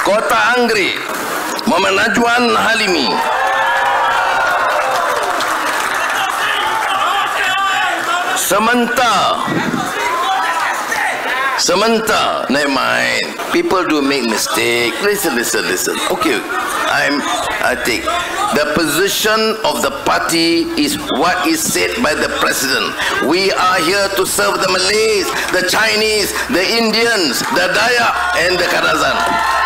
Kota Anggrek, Muhammad Najwan Halimi. Sementara, never mind. People do make mistake. Listen. Okay, I take the position of the party is what is said by the president. We are here to serve the Malays, the Chinese, the Indians, the Dayak, and the Kadazan.